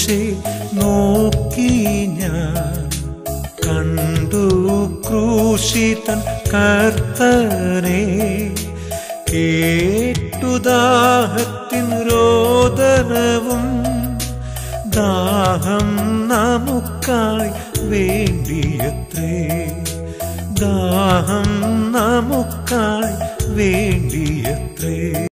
ക്രൂശെ നോക്കി ഞാൻ കണ്ടു ക്രൂശിതൻ കർത്തനെ കേട്ടു ദാഹത്തിൻ രോദനവും ദാഹം നമുക്കായി വേണ്ടിയത്രേ ദാഹം നമുക്കായി വേണ്ടിയത്രേ